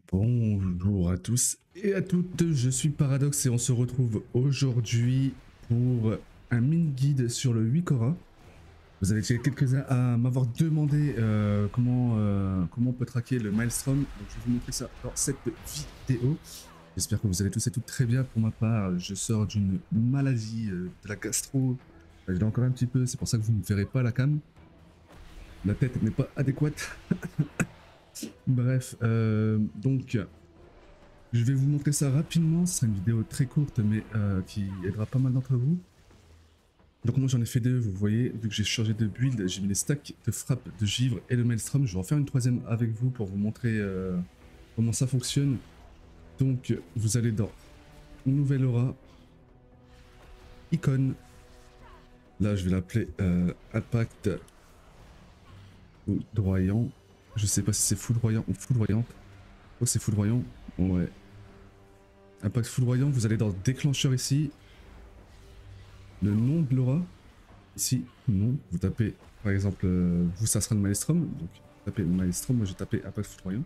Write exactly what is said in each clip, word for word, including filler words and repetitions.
Bonjour à tous et à toutes, je suis Paradox et on se retrouve aujourd'hui pour un mini-guide sur le Wikora. Vous avez été quelques-uns à m'avoir demandé euh, comment, euh, comment on peut traquer le Maelstrom, donc je vais vous montrer ça dans cette vidéo. J'espère que vous allez tous et toutes très bien. Pour ma part, je sors d'une maladie euh, de la gastro, je l'ai encore un petit peu, c'est pour ça que vous ne verrez pas la cam. La tête n'est pas adéquate. Bref, euh, donc je vais vous montrer ça rapidement. Ce sera une vidéo très courte mais euh, qui aidera pas mal d'entre vous. Donc moi j'en ai fait deux, vous voyez, vu que j'ai changé de build, j'ai mis les stacks de frappe, de givre et le maelstrom. Je vais en faire une troisième avec vous pour vous montrer euh, comment ça fonctionne. Donc vous allez dans Nouvelle Aura, Icône, là je vais l'appeler euh, Impact Foudroyant. Je sais pas si c'est foudroyant ou foudroyante. Oh, c'est foudroyant. Ouais. Impact foudroyant, vous allez dans déclencheur ici. Le nom de l'aura. Ici, non. Vous tapez, par exemple, euh, vous, ça sera le Maelstrom. Donc, vous tapez Maelstrom. Moi, j'ai tapé Impact foudroyant.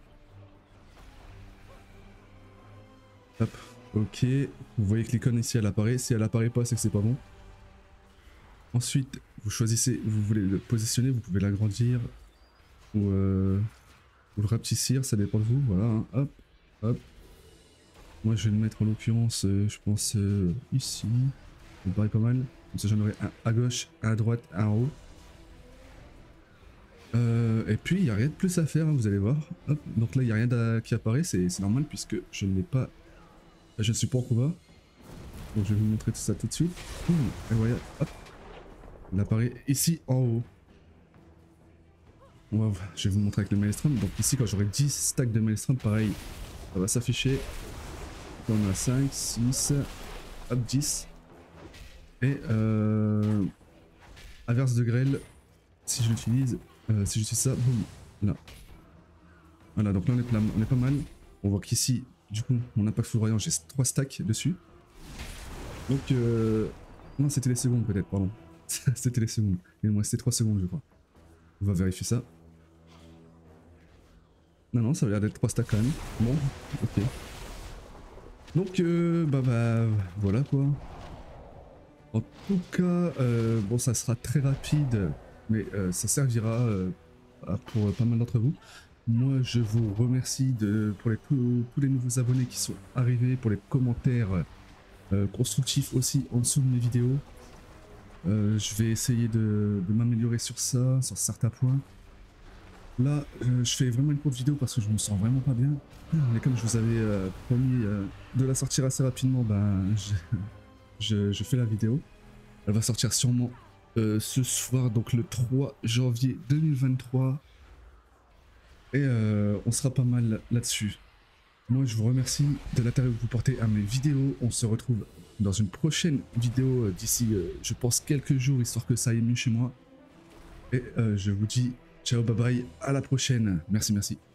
Hop. Ok. Vous voyez que l'icône ici, elle apparaît. Si elle apparaît pas, c'est que c'est pas bon. Ensuite, vous choisissez, vous voulez le positionner. Vous pouvez l'agrandir. Ou, euh, ou le rapetissir. Ça dépend de vous. Voilà. Hein. Hop. Hop. Moi je vais le mettre en l'occurrence, euh, je pense euh, ici, ça me paraît pas mal. Comme ça j'en aurai un à gauche, un à droite, un en haut. Euh, et puis il n'y a rien de plus à faire, hein, vous allez voir. Hop. Donc là il n'y a rien qui apparaît, c'est normal puisque je ne l'ai pas, je ne suis pas en combat. Donc je vais vous montrer tout ça tout de suite. Boum. Et voilà, hop. Il apparaît ici en haut. On va, je vais vous montrer avec le Maelstrom. Donc ici quand j'aurai dix stacks de Maelstrom, pareil, ça va s'afficher. Là, on a cinq, six, hop, dix. Et euh, averse de grêle, si je l'utilise, euh, si j'utilise ça, boum, là. Voilà, donc là on est, on est pas mal. On voit qu'ici, du coup, mon impact foudroyant, j'ai trois stacks dessus. Donc, euh, non, c'était les secondes peut-être, pardon. C'était les secondes. Il me restait trois secondes, je crois. On va vérifier ça. Non, non, ça a l'air d'être trois stacks quand même. Bon, ok. Donc, euh, bah, bah, voilà quoi. En tout cas, euh, bon, ça sera très rapide, mais euh, ça servira euh, pour pas mal d'entre vous. Moi, je vous remercie de, pour les, tous, tous les nouveaux abonnés qui sont arrivés, pour les commentaires euh, constructifs aussi en dessous de mes vidéos. Euh, je vais essayer de, de m'améliorer sur ça, sur certains points. Là, euh, je fais vraiment une courte vidéo parce que je me sens vraiment pas bien. Mais comme je vous avais euh, promis euh, de la sortir assez rapidement, ben, je, je, je fais la vidéo. Elle va sortir sûrement euh, ce soir, donc le trois janvier deux mille vingt-trois. Et euh, on sera pas mal là-dessus. Moi, je vous remercie de l'intérêt que vous portez à mes vidéos. On se retrouve dans une prochaine vidéo euh, d'ici, euh, je pense, quelques jours, histoire que ça aille mieux chez moi. Et euh, je vous dis ciao, bye bye, à la prochaine. Merci, merci.